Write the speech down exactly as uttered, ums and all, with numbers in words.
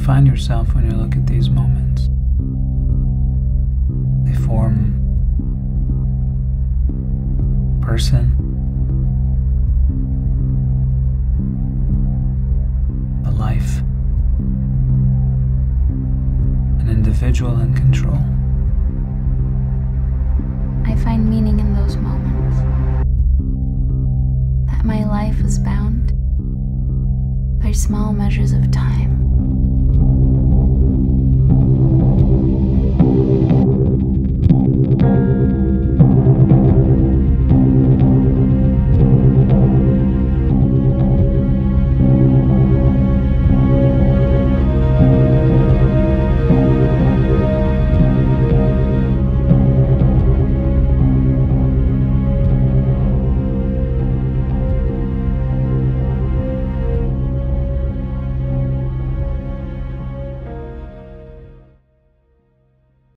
find yourself when you look at these moments? They form a person, a life, an individual in control. I find meaning in those moments. That my life is bound by small measures of time.